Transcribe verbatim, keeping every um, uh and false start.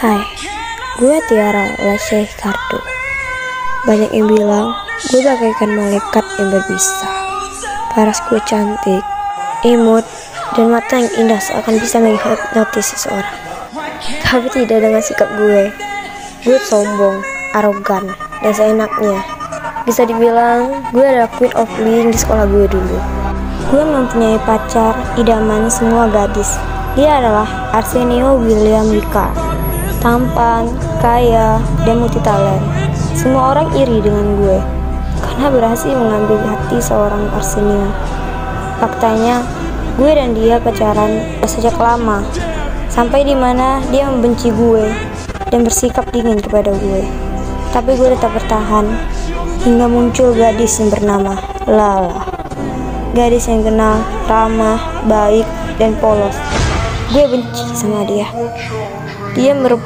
Hai, gue Tiara Lasih Kardo. Banyak yang bilang gue bagaikan malaikat yang berbisa. Paras gue cantik, imut, dan mata yang indah seakan bisa menghipnotis seseorang. Tapi tidak dengan sikap gue. Gue sombong, arogan, dan seenaknya. Bisa dibilang gue adalah queen of bullying di sekolah gue dulu. Gue mempunyai pacar idaman semua gadis. Dia adalah Arsenio William Wika. Tampan, kaya, dan multitalent. Semua orang iri dengan gue karena berhasil mengambil hati seorang Arsenio. Faktanya, gue dan dia pacaran sejak lama, sampai dimana dia membenci gue dan bersikap dingin kepada gue. Tapi gue tetap bertahan hingga muncul gadis yang bernama Lala. Gadis yang kenal, ramah, baik, dan polos. Gue benci sama dia. Dia merupakan